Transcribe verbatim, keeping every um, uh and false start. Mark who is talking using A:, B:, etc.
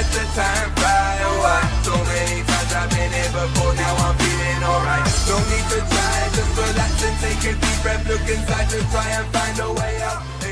A: let the time fly. Oh, I, so many times I've been here before, now I'm feeling alright. No need to try, just relax and take a deep breath. Look inside to try and find a way out.